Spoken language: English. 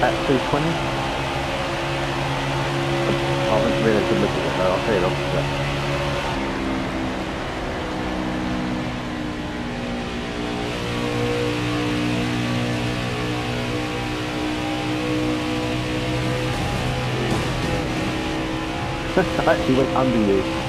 at 220. I haven't really good look at it though, I'll tell you the opposite. I actually went under you.